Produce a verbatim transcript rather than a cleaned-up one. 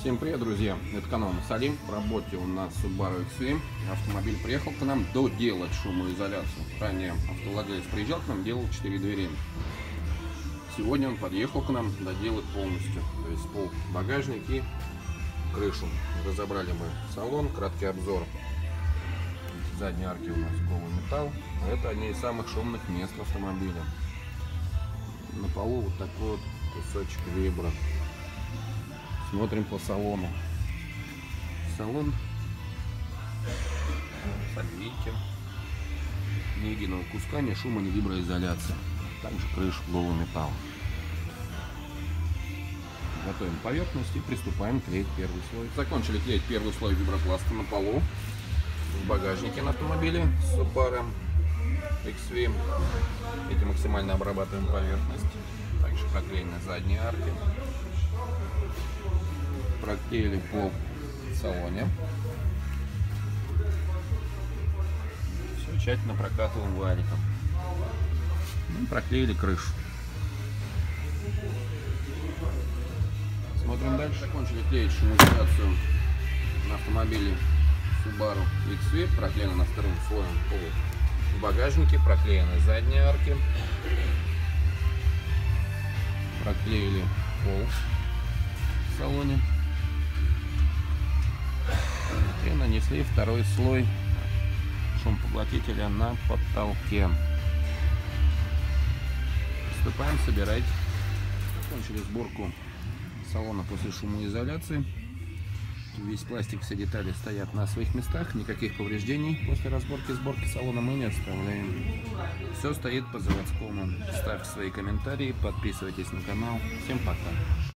Всем привет, друзья! Это канал Масалим. В работе у нас Subaru икс ви. Автомобиль приехал к нам доделать шумоизоляцию. Ранее автовладелец приезжал к нам, делал четыре двери. Сегодня он подъехал к нам доделать полностью. То есть пол, багажник и крышу. Разобрали мы салон, краткий обзор. Задние арки у нас голый металл. Это одни из самых шумных мест автомобиля. На полу вот такой вот кусочек вибро. Смотрим по салону. Салон подвейки, ни единого куска, ни шума, ни виброизоляции. Также крыша голый металл. Готовим поверхность и приступаем клеить первый слой. Закончили клеить первый слой вибропласта на полу в багажнике на автомобиле Subaru икс ви. Эти максимально обрабатываем поверхность. Также проклеены задние арки. Проклеили пол в салоне. Все тщательно прокатываем валиком. Ну, проклеили крышу. Смотрим дальше. Закончили клеить шумоизоляцию на автомобиле Subaru икс ви. Проклеено на втором слое пол в багажнике. Проклеены задние арки. Проклеили пол в салоне. И нанесли второй слой шумопоглотителя на потолке. Приступаем собирать. Закончили сборку салона после шумоизоляции. Весь пластик, все детали стоят на своих местах. Никаких повреждений после разборки сборки салона мы не оставляем. Все стоит по заводскому. Ставьте свои комментарии, подписывайтесь на канал. Всем пока.